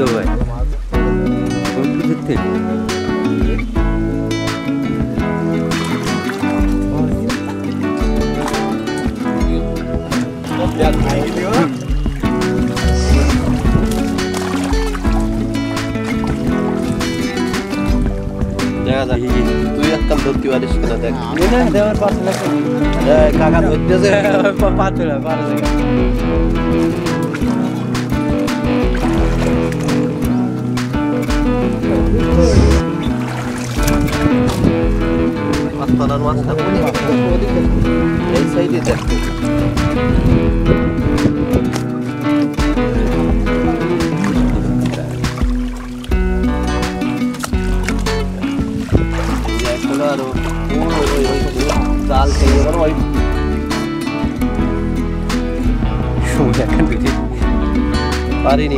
তো ভাই কোন কিছু থেকে তুই একটা ধরতে পারিস কিনা দেখ দেওয়ার পাঁচ লাখ কাকা ধরতেছে পাঁচ লাখ 12 টাকা পাঁচতলার মাছটা এই সাইডে দেখতে জাল থেকে ওই সময় এখন বুঝি পারিনি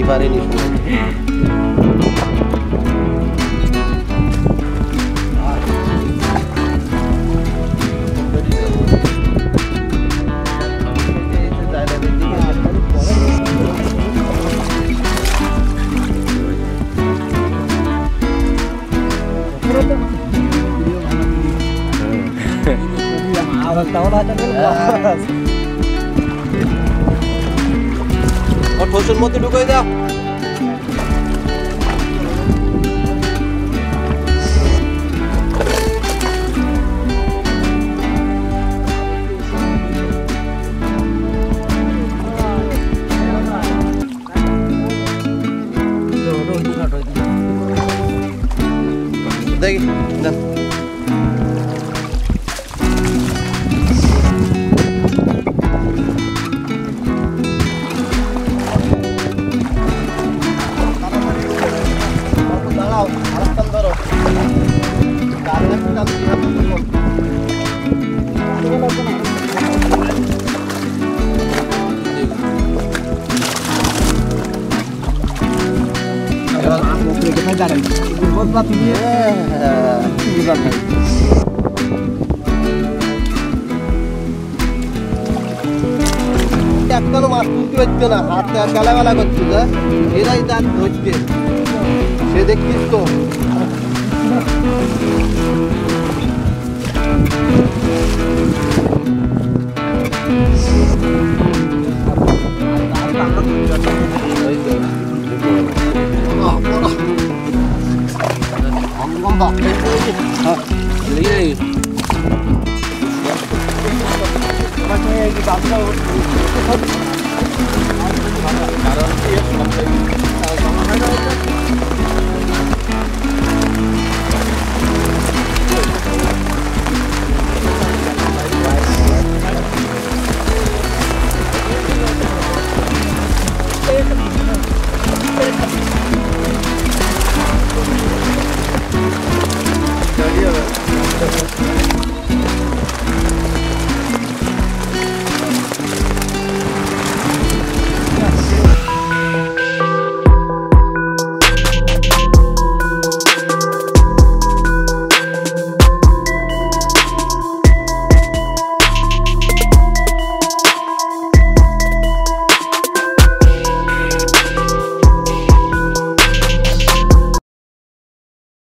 ঠোসের মধ্যে ঢুকাই দাও দেখি না একটানো মাছ তুলতে পারছে না হাতে গালাগালা করছে এরাই তার ধরছে সে দেখছিস তো